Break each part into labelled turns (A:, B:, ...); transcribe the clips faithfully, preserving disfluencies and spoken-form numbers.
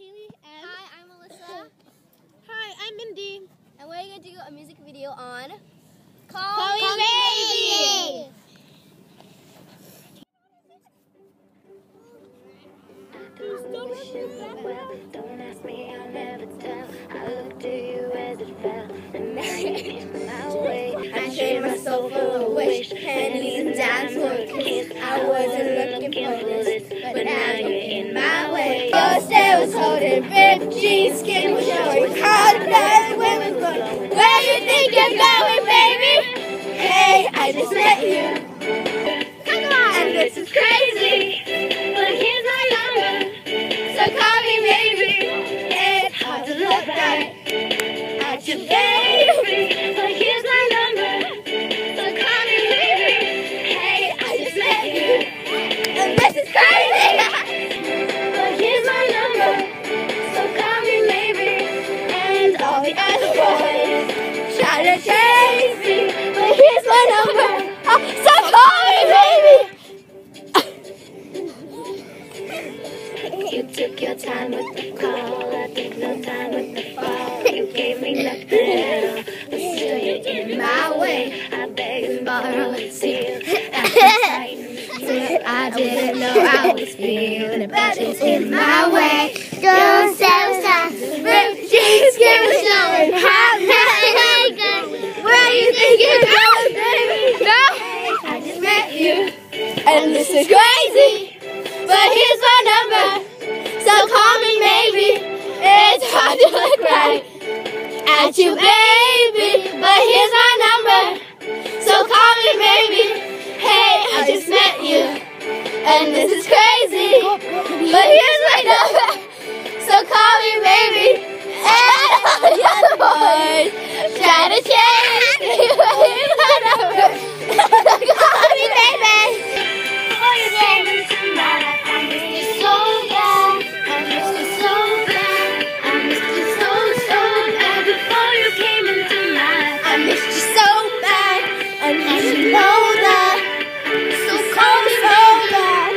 A: Haley and...
B: Hi, I'm Melissa.
A: Hi, I'm Mindy.
B: And we're going to do a music video on
A: Call,
B: Call
A: Me
B: Me
A: Baby!
B: Baby!
C: Don't ask me, I'll never tell. I looked to you as it fell, and now you're in my way.
B: I traded my soul for a wish, pennies and dimes for a kiss. I wasn't looking for this, but now you're in my way. Your stare was holding, ripped jeans, skin was showing, hard blood, wind was blowing. Where you think you're going, baby? Hey, I just met you. Come on! And this is crazy, but here's my number, so call me baby. It's hard to look right at you, baby, but here's my number, so call me baby. Hey, I just met you, and this is crazy, but here's my number, so call me maybe. And all the other boys try to chase me, but here's my number, oh, so call me baby.
C: You took your time with the call, I took no time with the fall. You gave me nothing at all, but still you're in my way. I beg and borrow and steal.
B: I didn't know I was feeling about it in my way. Girls, seven times, ripped jeans, skin was showing. Hot night, where you think you're going, baby? No, I just met you, and this is crazy. But here's my number, so call me maybe. It's hard to look right at you, baby. But here's my number, so call me maybe. Hey, I just met you, and this is crazy. But here's my number, so call me maybe. And all the other boys try to chase me, but here's my number, so call me baby. Before you came into my life, I missed you so bad. I missed you so bad. I missed you so, so bad. Before you came into my life, I missed you so bad. And you should know that. So call me so bad.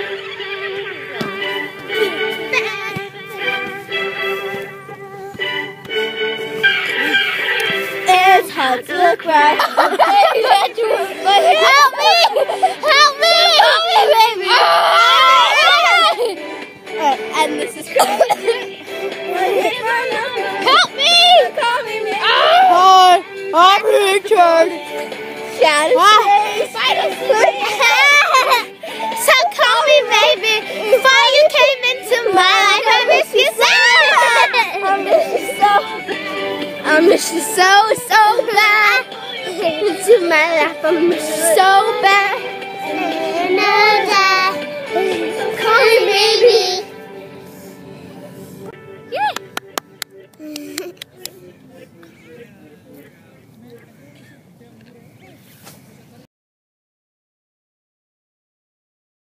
B: It's hard to look right. But help me! Help me! Help me, baby! And this is crazy. Help me! Call me, baby.
A: Hi, I'm Richard.
B: Shout it, so call me, baby. Before you came into my life, I miss you so. I miss you so. I miss you so, so bad. Into my life, I miss you so bad.